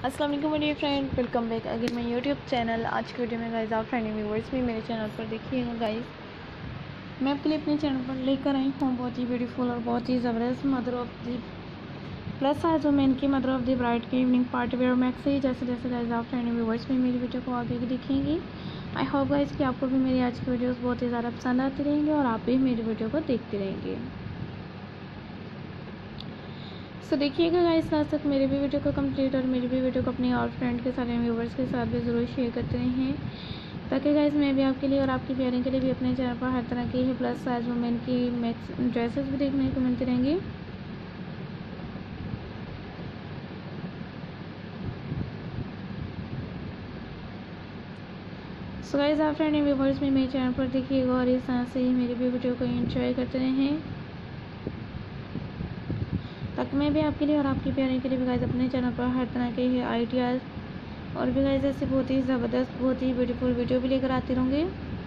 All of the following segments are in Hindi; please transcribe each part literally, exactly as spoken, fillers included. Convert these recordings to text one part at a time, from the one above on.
अस्सलाम वालेकुम dear friend, welcome back again my YouTube channel. आज की वीडियो में गाइस आप फ्रेंड व्यूवर्स भी मेरे चैनल पर देखिएगा। गाइस मैं आपके लिए अपने चैनल पर लेकर आई हूँ बहुत ही ब्यूटीफुल और बहुत ही ज़बरदस्त mother of the plus size women की मदर ऑफ दी ब्राइड की इवनिंग पार्टी वेयर मैक्सी। जैसे जैसे गाइस आप फ्रेंड व्यूवर्स भी मेरी वीडियो को आगे देखेंगे, आई होप गाइस कि आपको भी मेरी आज की वीडियोज़ बहुत ही ज़्यादा पसंद आती रहेंगी और आप भी मेरी वीडियो को देखते रहेंगे। सो देखिएगा गाइस लास्ट तक मेरी भी वीडियो को कंप्लीट और मेरी भी वीडियो को अपने और फ्रेंड के सारे व्यूवर्स के साथ भी ज़रूर शेयर करते रहें, ताकि गाइस मैं भी आपके लिए और आपकी प्यारिंग के लिए भी अपने चैनल पर हर तरह की प्लस साइज वुमेन की मैक्स ड्रेसेस भी देखने को मिलती रहेंगी। सो गाइस आप फ्रेंड व्यूवर्स भी मेरे चैनल पर देखिएगा और इस तरह से ही मेरी भी वीडियो को एंजॉय करते रहें, ताकि मैं भी आपके लिए और आपकी प्यारिंग के लिए भी गाइस अपने चैनल पर हर तरह के आइडियाज़ और भी गाइस ऐसी बहुत ही ज़बरदस्त बहुत ही ब्यूटीफुल वीडियो भी लेकर आती रहूँगी।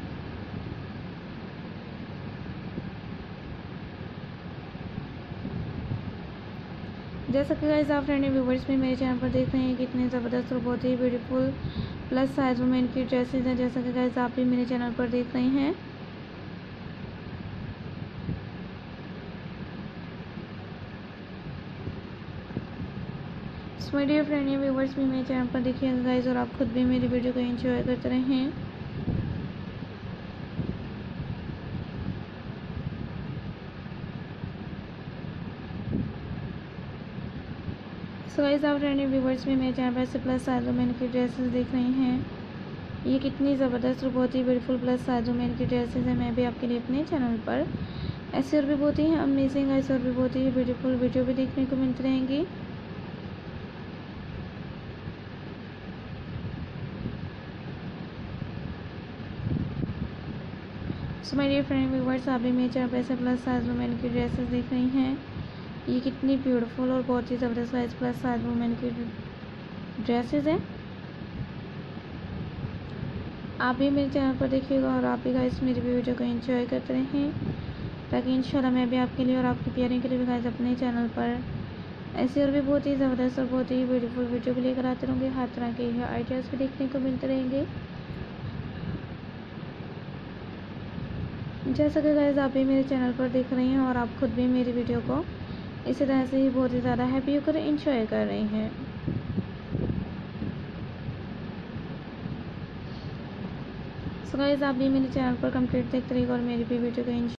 जैसा कि गाइस आप फ्रेंड व्यूवर्स भी मेरे चैनल पर देख रहे हैं कितने ज़बरदस्त और बहुत ही ब्यूटीफुल प्लस साइज वुमेन की ड्रेसेस हैं, जैसा कि गाइस आप भी मेरे चैनल पर देख रहे हैं। So my dear friend viewers भी मेरे चैनल पर देखिएगा गाइस और आप खुद भी मेरी वीडियो को एंजॉय करते रहें। सो गाइस आप फ्रेंड व्यूवर्स भी मेरे चैनल पर से प्लस साइज वुमेन की ड्रेसेस देख रहे हैं। ये कितनी ज़बरदस्त और बहुत ही ब्यूटीफुल प्लस साइज वुमेन की ड्रेसेस हैं। मैं भी आपके लिए अपने चैनल पर ऐसे और भी बहुत ही अमेजिंग ऐसे और भी बहुत ही ब्यूटीफुल वीडियो भी देखने को मिलती रहेंगी। So my dear friend viewers आप भी मेरे चैनल पर ऐसे प्लस साइज वुमेन की ड्रेसेस देख रही हैं। ये कितनी ब्यूटीफुल और बहुत ही ज़बरदस्त साइज प्लस साइज वुमेन की ड्रेसेस हैं। आप भी मेरे चैनल पर देखिएगा और आप भी गाइस मेरी वीडियो को एंजॉय करते रहें, ताकि इंशाल्लाह मैं भी आपके लिए और आपकी प्यारिंग के लिए भी गाइस अपने चैनल पर ऐसे और भी बहुत ही ज़बरदस्त और बहुत ही ब्यूटीफुल वीडियो भी लेकर आते रहूँगे। हर तरह के आइडियाज़ भी देखने को मिलते रहेंगे। जैसा कि गाइस आप भी मेरे चैनल पर देख रही हैं और आप खुद भी मेरी वीडियो को इसी तरह से ही बहुत ही ज़्यादा हैप्पी होकर एंजॉय कर रही हैं। सो गाइस आप भी मेरे चैनल पर कंप्लीट देखते रहिएगा और मेरी भी वीडियो को